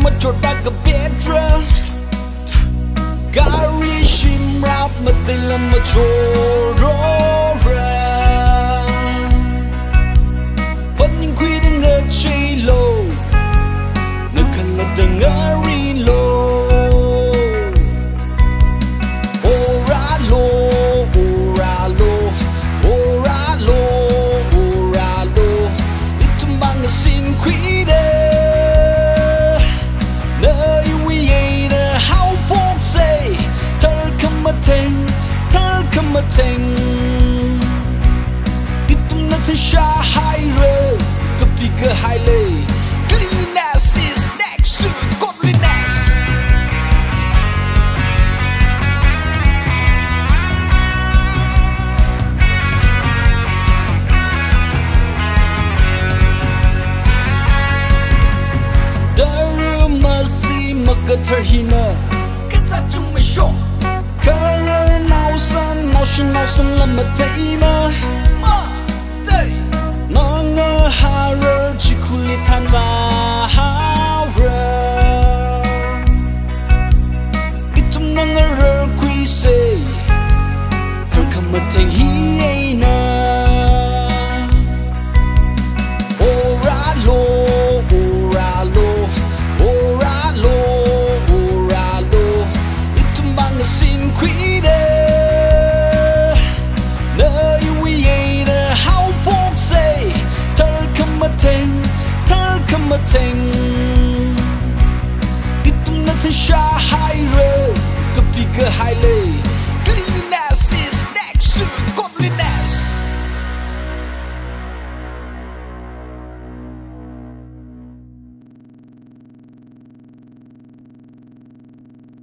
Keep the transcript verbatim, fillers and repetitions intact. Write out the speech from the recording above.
mà trột đã gặp biết ra Gary shim rap mà tên là mà trột ra vẫn những quy định ngờ chơi lô nơi cần là từng ngờ ri lô ora lô ora lô ora lô ora lô ít tung bằng ngờ xin quy đề nơi quy ấy nè hao bốc say thở không mà thành thở không mà thành ít tung nát xa hai rồi cấp đi cơ hai lệ cleanliness is next to godliness đời mà gì mà cơ thể hina cái ta chung mới show cơ nào san nào xin nào san làm mà thấy mà nó ngơ hà rơ chỉ khu li than và hà rơ ít trong nó ngơ rơ quy xê thằng không mà thành hi ấy nè ora lô ora lô ora lô ora lô ít trong bằng xin quý đề nơi quy ấy nè hao bốc say thở không mà thành thở không mà thành ít tung nát xa hai rồi cấp đi cơ hai lệ